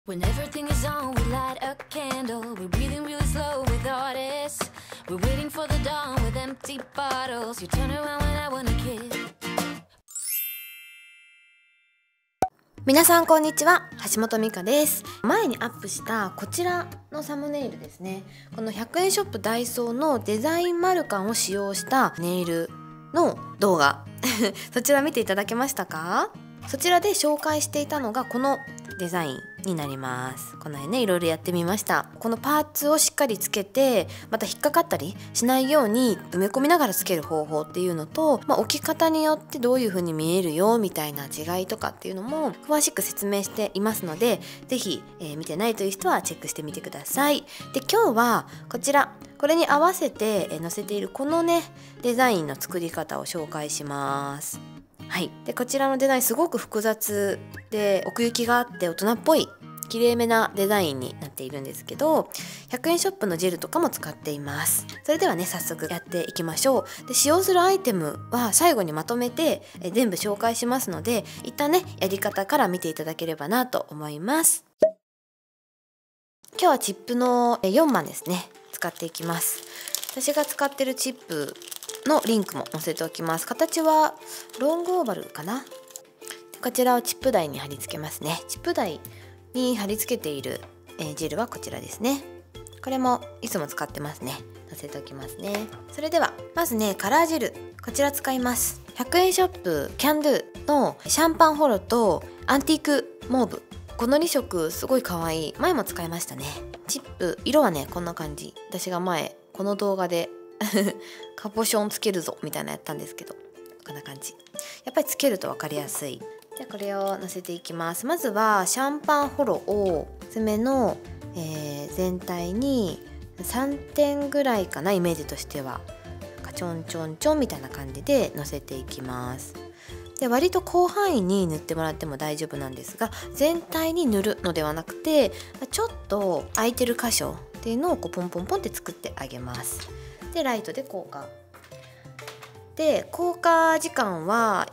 When everything is on, we light a candle. We're breathing really slow with artists. We're waiting for the dawn with empty bottles. You turn around when I wanna kiss. 皆さんこんにちは、橋本美香です。前にアップしたこちらのサムネイルですね。この100円ショップダイソーのデザインマルカンを使用したネイルの動画そちら見ていただけましたか？そちらで紹介していたのがこのデザインになります。この辺ね、いろいろやってみました。このパーツをしっかりつけて、また引っかかったりしないように埋め込みながらつける方法っていうのと、置き方によってどういう風に見えるよみたいな違いとかっていうのも詳しく説明していますので、ぜひ、見てないという人はチェックしてみてください。で、今日はこれに合わせて載せているこのねデザインの作り方を紹介します。はい、でこちらのデザインすごく複雑で奥行きがあって大人っぽい綺麗めなデザインになっているんですけど、100円ショップのジェルとかも使っています。それではね、早速やっていきましょう。で、使用するアイテムは最後にまとめて全部紹介しますので、一旦ねやり方から見ていただければなと思います。今日はチップの4番ですね、使っていきます。私が使ってるチップのリンクも載せておきます。形はロングオーバルかな。こちらをチップ台に貼り付けますね。チップ台に貼り付けているジェルはこちらですね。これもいつも使ってますね。載せておきますね。それではまずね、カラージェルこちら使います。100円ショップキャンドゥのシャンパンホロとアンティークモーブ、この2色すごい可愛い。前も使いましたね。チップ色はねこんな感じ。私が前この動画でカポションつけるぞみたいなやったんですけど、こんな感じ。やっぱりつけると分かりやすい。じゃあこれをのせていきます。まずはシャンパンホロを爪の、全体に3点ぐらいかな、イメージとしては。ちょんちょんちょんみたいな感じでのせていきます。で、割と広範囲に塗ってもらっても大丈夫なんですが、全体に塗るのではなくて、ちょっと空いてる箇所っていうのをこうポンポンポンって作ってあげます。で、ライトで効果で、効果時間は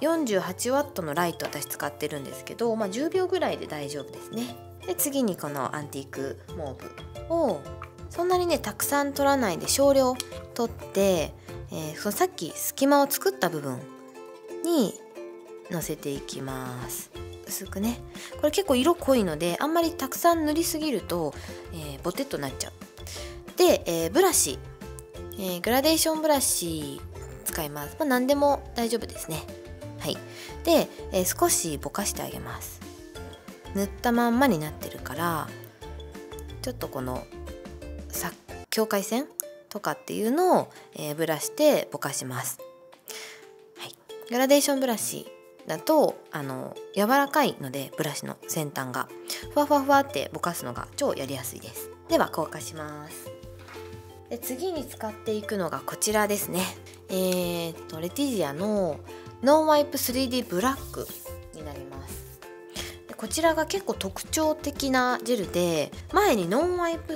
48W のライト私使ってるんですけど、10秒ぐらいで大丈夫ですね。で、次にこのアンティークモーブをそんなにねたくさん取らないで少量取って、そのさっき隙間を作った部分にのせていきます。薄くね。これ結構色濃いのであんまりたくさん塗りすぎると、ボテッとなっちゃう。で、ブラシ、グラデーションブラシ使います。何でも大丈夫ですね。はい。で、少しぼかしてあげます。塗ったまんまになってるからちょっとこの境界線とかっていうのを、ブラシでぼかします。はい。グラデーションブラシだと柔らかいのでブラシの先端がふわふわふわってぼかすのが超やりやすいです。では硬化します。で、次に使っていくのがこちらですね。レティジアのノンワイプ 3D ブラックになります。で、こちらが結構特徴的なジェルで、前にノンワイプ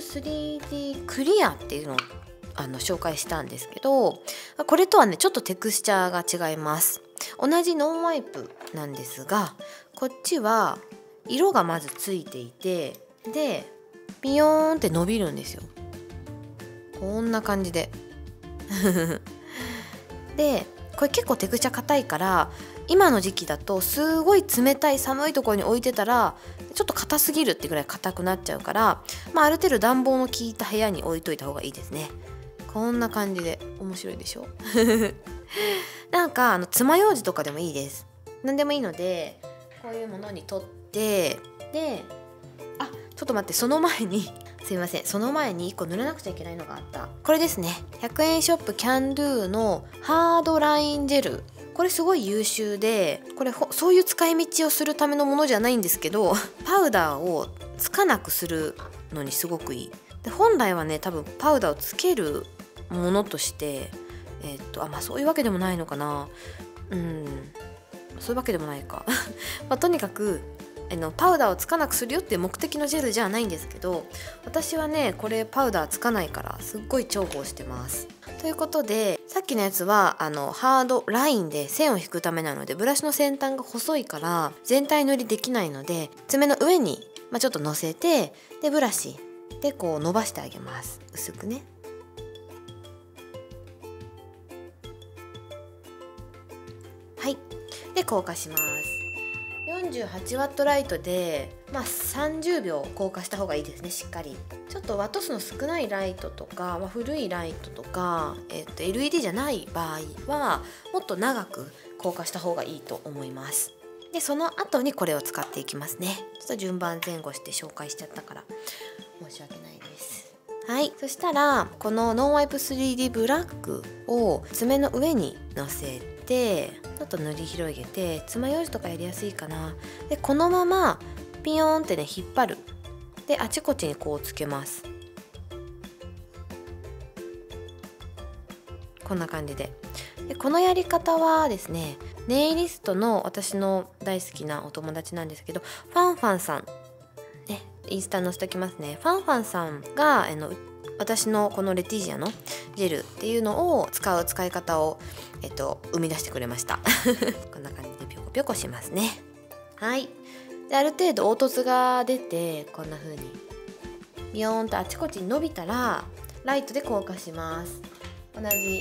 3D クリアっていうのを紹介したんですけど、これとはねちょっとテクスチャーが違います。同じノンワイプなんですが、こっちは色がまずついていて、でピヨーンって伸びるんですよ。こんな感じでで、これ結構テクスチャー硬いから、今の時期だとすごい冷たい寒いところに置いてたらちょっと硬すぎるってぐらい硬くなっちゃうから、ある程度暖房の効いた部屋に置いといた方がいいですね。こんな感じで面白いでしょなんか爪楊枝とかでもいいです。何でもいいのでこういうものに取って、で、ちょっと待って、その前にすいません、その前に1個塗らなくちゃいけないのがあった。これですね。100円ショップキャンドゥのハードラインジェル。これすごい優秀で、これそういう使い道をするためのものじゃないんですけどパウダーをつかなくするのにすごくいい。で、本来はね多分パウダーをつけるものとしてそういうわけでもないのかな。そういうわけでもないかとにかくパウダーをつかなくするよっていう目的のジェルじゃないんですけど、私はねこれパウダーつかないからすっごい重宝してます。 ということで、さっきのやつはハードラインで線を引くためなので、ブラシの先端が細いから全体塗りできないので、爪の上に、ちょっと乗せて、でブラシでこう伸ばしてあげます。薄くね。はい。で硬化します。48ワットライトで、30秒硬化した方がいいですね。しっかりちょっとワット数の少ないライトとか、古いライトとか、LED じゃない場合はもっと長く硬化した方がいいと思います。でその後にこれを使っていきますね。ちょっと順番前後して紹介しちゃったから申し訳ないです。はい、そしたらこのノンワイプ 3D ブラックを爪の上にのせて、ちょっと塗り広げて、爪楊枝とかやりやすいかな。でこのままピヨーンってね引っ張る。であちこちにこうつけます。こんな感じで。でこのやり方はですね、ネイリストの私の大好きなお友達なんですけど、ファンファンさんね、インスタ載せときますね。ファンファンさんが私のこのレティジアのジェルっていうのを使う使い方を、生み出してくれましたこんな感じでピョコピョコしますね。はい。である程度凹凸が出て、こんな風にビヨーンとあちこちに伸びたらライトで硬化します。同じ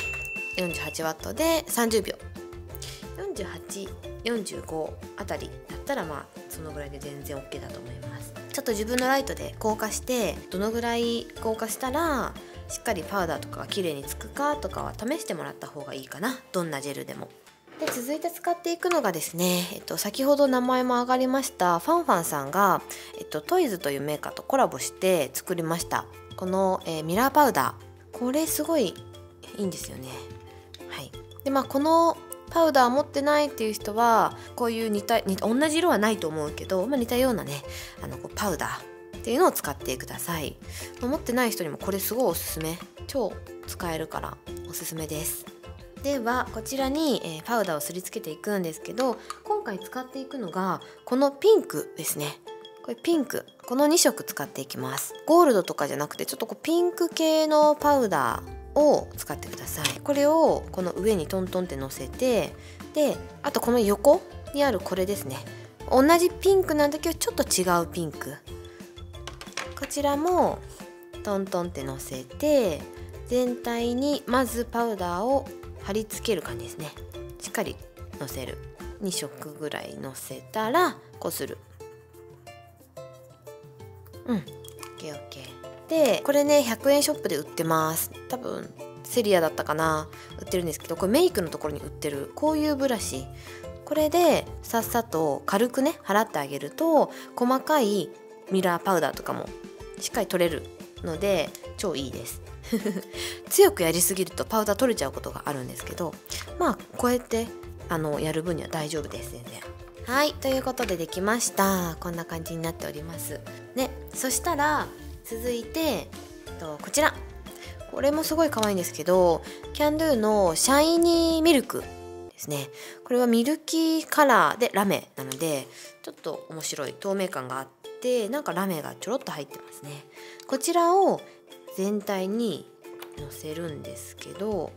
48ワットで30秒、48、45あたりだったらそのぐらいで全然 OK だと思います。ちょっと自分のライトで硬化して、どのぐらい硬化したらしっかりパウダーとかが綺麗につくかとかは試してもらった方がいいかな。どんなジェルでも。で続いて使っていくのがですね、先ほど名前も上がりましたファンファンさんが、トイズというメーカーとコラボして作りましたこの、ミラーパウダー。これすごいいいんですよね。はい。でこのパウダー持ってないっていう人は、こういう同じ色はないと思うけど、似たようなねパウダーっていうのを使ってください。持ってない人にもこれすごいおすすめ。超使えるからおすすめです。ではこちらに、パウダーをすりつけていくんですけど、今回使っていくのがこのピンクですね。これピンク、この2色使っていきます。ゴールドとかじゃなくて、ちょっとピンク系のパウダーを使ってください。これをこの上にトントンってのせて、であとこの横にあるこれですね、同じピンクなんだけどちょっと違うピンク、こちらもトントンってのせて、全体にまずパウダーを貼り付ける感じですね。しっかりのせる。2色ぐらいのせたらこする。OKOK。でこれね100円ショップで売ってます。多分セリアだったかな、売ってるんですけど、これメイクのところに売ってるこういうブラシ、これでさっさと軽くね払ってあげると、細かいミラーパウダーとかもしっかり取れるので超いいです強くやりすぎるとパウダー取れちゃうことがあるんですけど、こうやってやる分には大丈夫です全然。はい、ということでできました。こんな感じになっておりますね。そしたら続いてこちら、これもすごい可愛いんですけど、キャンドゥのシャイニーミルクですね。これはミルキーカラーでラメなので、ちょっと面白い透明感があって、なんかラメがちょろっと入ってますね。こちらを全体にのせるんですけど、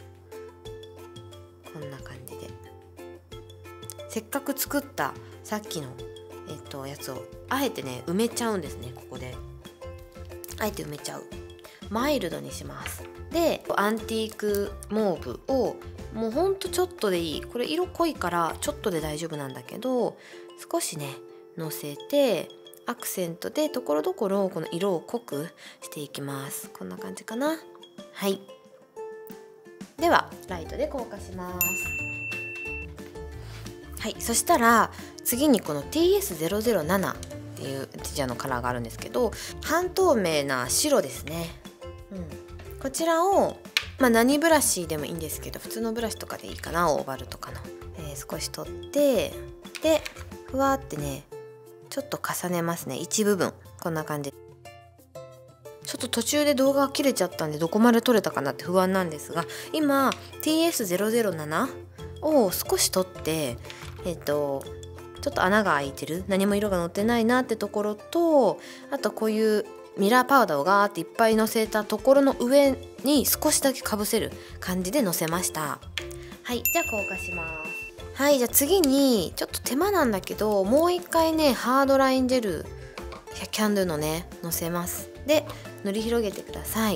こんな感じでせっかく作ったさっきのやつをあえてね埋めちゃうんですね。ここであえて埋めちゃう。マイルドにします。でアンティークモーブをもうほんとちょっとでいい。これ色濃いからちょっとで大丈夫なんだけど、少しねのせてアクセントでところどころこの色を濃くしていきます。こんな感じかな。はい。ではライトで硬化します。はい、そしたら次にこの TS007 っていうティジャのカラーがあるんですけど、半透明な白ですね。こちらを、何ブラシでもいいんですけど、普通のブラシとかでいいかな、オーバルとかの、少し取って、でふわってねちょっと重ねますね。一部分こんな感じ。ちょっと途中で動画が切れちゃったんでどこまで撮れたかなって不安なんですが、今 TS007 を少し取ってちょっと穴が開いてる、何も色が乗ってないなってところと、あとこういうミラーパウダーをガーっていっぱいのせたところの上に少しだけかぶせる感じでのせました。はい、じゃあ硬化します。はい、じゃあ次にちょっと手間なんだけど、もう一回ねハードラインジェルキャンドゥのねのせます。で塗り広げてください。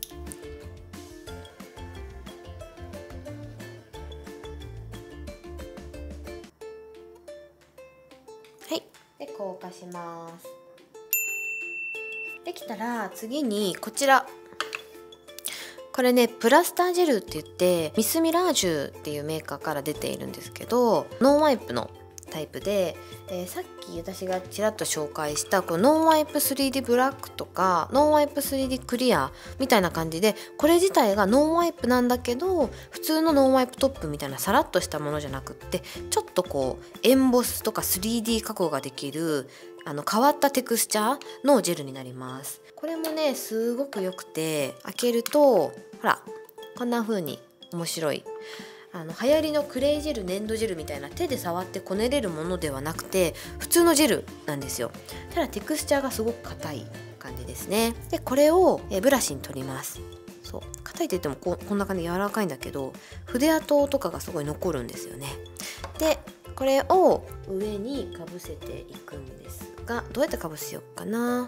はい、で硬化します。できたら次にこちら、これねプラスタージェルって言ってミスミラージュっていうメーカーから出ているんですけど、ノンワイプのタイプで、さっき私がちらっと紹介したこのノンワイプ 3D ブラックとかノンワイプ 3D クリアみたいな感じで、これ自体がノンワイプなんだけど普通のノンワイプトップみたいなさらっとしたものじゃなくって、ちょっとこうエンボスとか 3D 加工ができる変わったテクスチャーのジェルになります。これもねすごく良くて、開けるとほらこんな風に面白い流行りのクレイジェル、粘土ジェルみたいな手で触ってこねれるものではなくて普通のジェルなんですよ。ただテクスチャーがすごく硬い感じですね。でこれをブラシに取ります。そう硬いって言ってもこんな感じで柔らかいんだけど筆跡とかがすごい残るんですよね。でこれを上にかぶせていくんですが、どうやってかぶせようかな。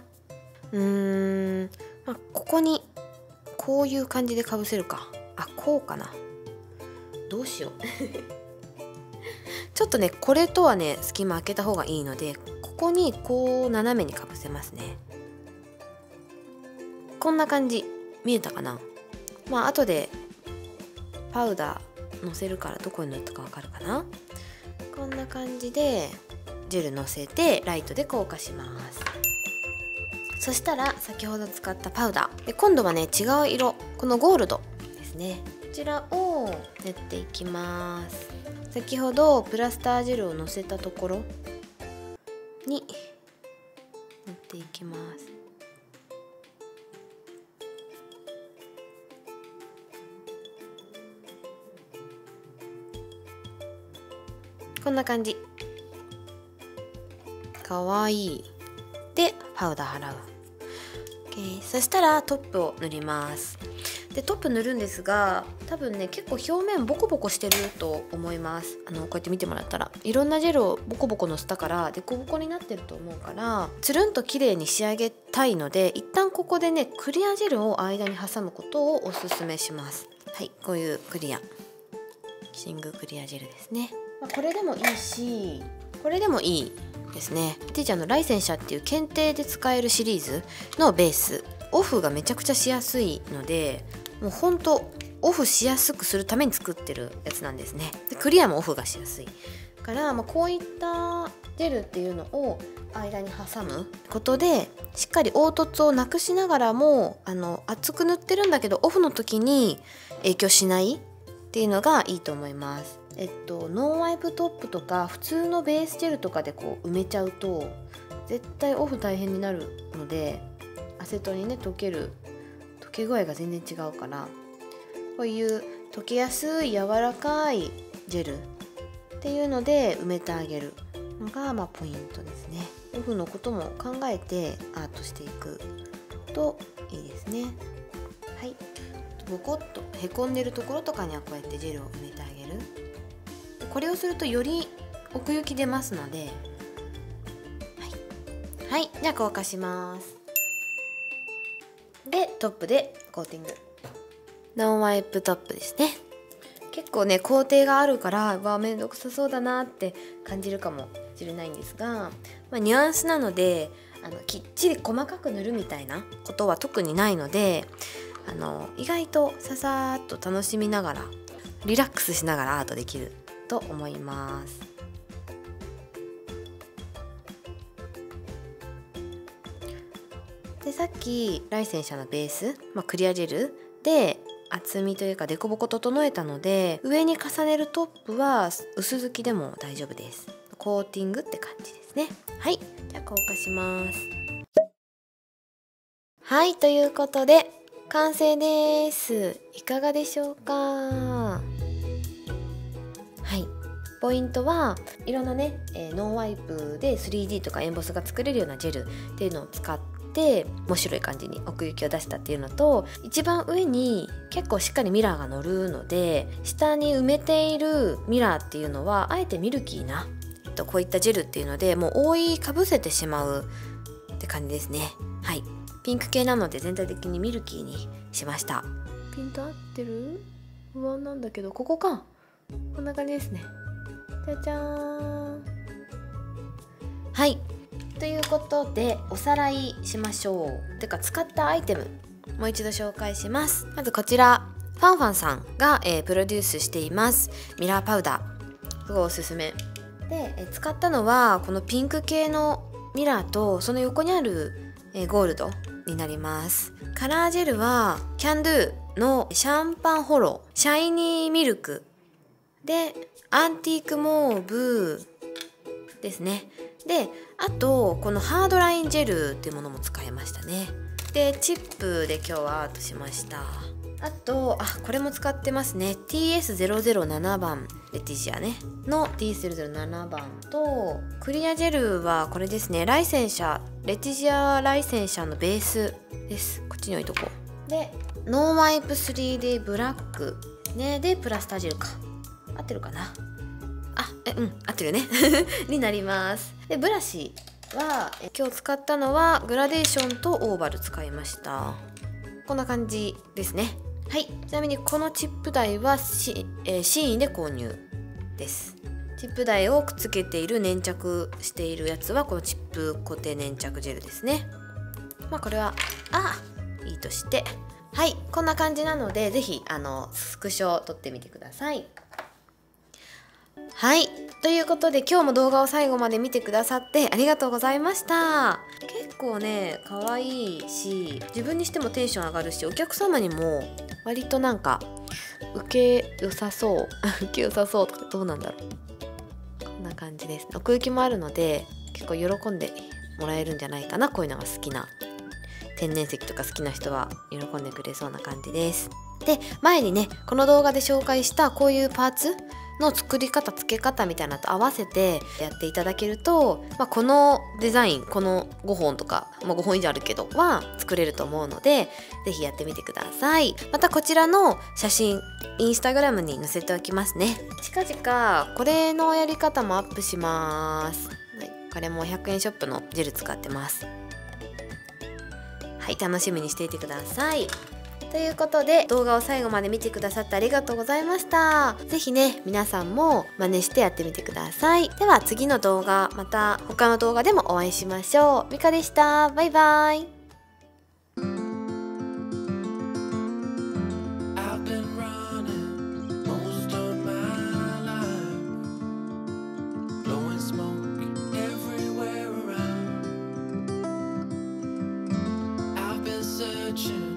ここにこういう感じでかぶせるか。こうかな。どうしようちょっとねこれとはね隙間開けた方がいいので、ここにこう斜めにかぶせますね。こんな感じ見えたかな。後でパウダーのせるからどこに塗ったかわかるかな。こんな感じでジェルのせてライトで硬化します。そしたら先ほど使ったパウダーで、今度はね違う色、このゴールドですね、こちらを塗っていきます。先ほどプラスタージェルをのせたところに塗っていきます。こんな感じ。かわいい。でパウダー払う。そしたらトップを塗ります。でトップ塗るんですが、多分ね結構表面ボコボコしてると思います。こうやって見てもらったらいろんなジェルをボコボコのせたからデコボコになってると思うから、つるんと綺麗に仕上げたいので、一旦ここでねクリアジェルを間に挟むことをおすすめします。はい、こういうクリアシングクリアジェルですね。これでもいいし、これでもいいですね。ティーチャーのライセンシャーっていう検定で使えるシリーズのベース、オフがめちゃくちゃしやすいので、もうほんとオフしやすくするために作ってるやつなんですね。でクリアもオフがしやすいから、こういったジェルっていうのを間に挟むことでしっかり凹凸をなくしながらも厚く塗ってるんだけどオフの時に影響しないっていうのがいいと思います。ノンワイプトップとか普通のベースジェルとかでこう埋めちゃうと絶対オフ大変になるので、アセトにね溶け具合が全然違うから、こういう溶けやすい柔らかいジェルっていうので埋めてあげるのがポイントですね。オフのことも考えてアートしていくといいですね。はい、ボコッとへこんでるところとかにはこうやってジェルを埋めてあげる。これをするとより奥行き出ますので、はい、じゃあ硬化します。でトップでコーティング、ノンワイプトップですね。結構ね工程があるからめんどくさそうだなって感じるかもしれないんですが、ニュアンスなのできっちり細かく塗るみたいなことは特にないので、意外とささーっと楽しみながらリラックスしながらアートできると思います。でさっきライセンシャーのベース、クリアジェルで厚みというかデコボコ整えたので、上に重ねるトップは薄付きでも大丈夫です。コーティングって感じですね。はい、じゃあ硬化します。はい、ということで完成です。いかがでしょうか。はい、ポイントはいろんなね、ノンワイプで 3D とかエンボスが作れるようなジェルっていうのを使って面白い感じに奥行きを出したっていうのと、一番上に結構しっかりミラーが乗るので、下に埋めているミラーっていうのはあえてミルキーな、こういったジェルっていうのでもう覆いかぶせてしまうって感じですね。はい、ピンク系なので全体的にミルキーにしました。ピント合ってる？不安なんだけど、ここか。こんな感じですね。じゃじゃーん。はい、ということでおさらいしましょう。てか使ったアイテムもう一度紹介します。まずこちらファンファンさんが、プロデュースしていますミラーパウダー、すごいおすすめで、使ったのはこのピンク系のミラーとその横にある、ゴールドになります。カラージェルはキャンドゥのシャンパンホローシャイニーミルクでアンティークモーブですね。であとこのハードラインジェルっていうものも使いましたね。でチップで今日はアートしました。あとこれも使ってますね。 TS007 番レティシアねの TS007 番と、クリアジェルはこれですね、ライセンシャーレティシアライセンシャーのベースです。こっちに置いとこう。でノーワイプ 3D ブラックねでプラスタジルか、合ってるかな、合ってるねになります。でブラシは今日使ったのはグラデーションとオーバル使いました。こんな感じですね。はい、ちなみにこのチップ台はシーインで購入です。チップ台をくっつけている粘着しているやつはこのチップ固定粘着ジェルですね。これはいいとして、はい、こんな感じなのでぜひスクショ撮ってみてください。はい、ということで今日も動画を最後まで見てくださってありがとうございました。結構ね可愛いし、自分にしてもテンション上がるし、お客様にも割となんか受け良さそう受け良さそうとか、どうなんだろう、こんな感じです。奥行きもあるので結構喜んでもらえるんじゃないかな。こういうのが好きな、天然石とか好きな人は喜んでくれそうな感じです。で前にねこの動画で紹介したこういうパーツの作り方付け方みたいなのと合わせてやっていただけると、このデザインこの5本とか、5本以上あるけどは作れると思うのでぜひやってみてください。またこちらの写真インスタグラムに載せておきますね。近々これのやり方もアップします。はい、これも100円ショップのジェル使ってます。はい、楽しみにしていてください。ということで動画を最後まで見てくださってありがとうございました。ぜひね皆さんも真似してやってみてください。では次の動画、また他の動画でもお会いしましょう。ミカでした。バイバイ。 searching